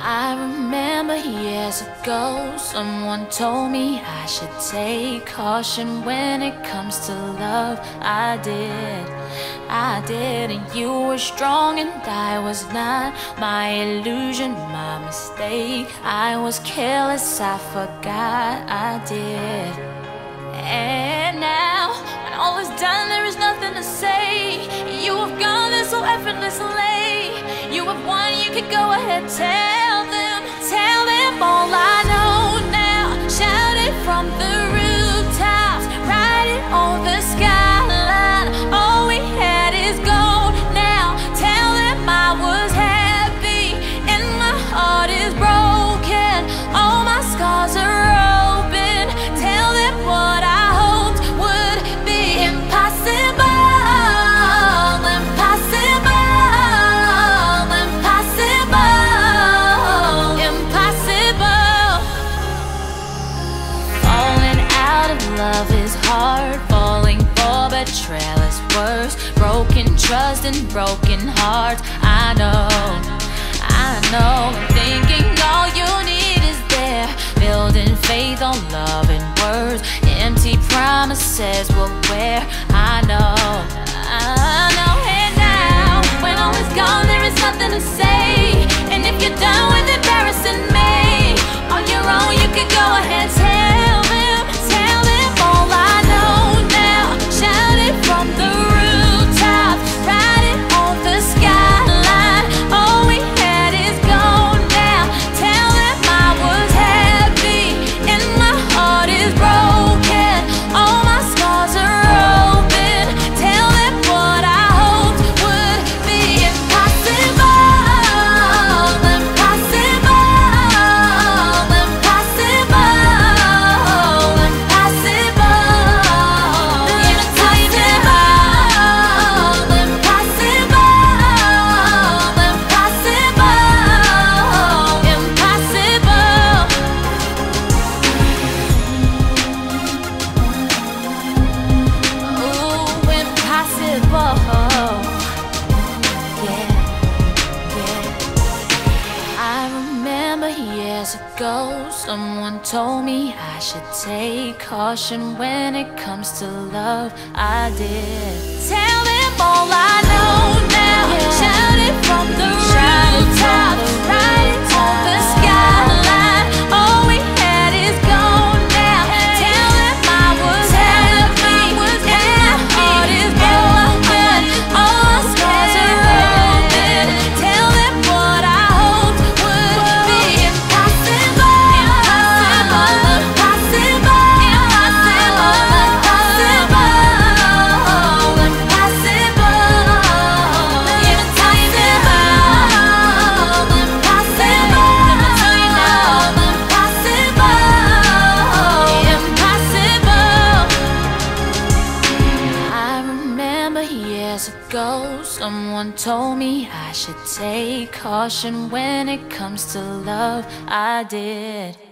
I remember years ago, someone told me I should take caution when it comes to love. I did, and you were strong and I was not. My illusion, my mistake. I was careless, I forgot I did. And now, when all is done, there is nothing to say. You have gone there so effortlessly. You have won, you could go ahead, tell them all I know now. Shout it from the rooftops, write it on the skyline. All we had is gold now. Tell them I was happy and my heart is broken. All my scars are open. Tell them what I hoped would be impossible. Love is hard, falling for betrayal is worse. Broken trust and broken hearts. I know, and thinking all you need is there. Building faith on love and words. Empty promises will wear. I know. And now, when all is gone, there is nothing to say. And if you're done with embarrassing me on your own, you could go ahead, tell them all I know now. Shout it from the rooftops, write it on the skyline. All we had is gone now. Tell them I was happy and my heart is broken. All my scars are open. Tell them what I hoped would be impossible. Years ago, someone told me I should take caution when it comes to love. I did. Tell them all I know now. Shout it from the rooftops, write it on the skyline. All we had is gone now. Tell them I was happy and my heart is broken. All my scars are open. Tell them what I hoped would be impossible. Ago, someone told me I should take caution when it comes to love. I did.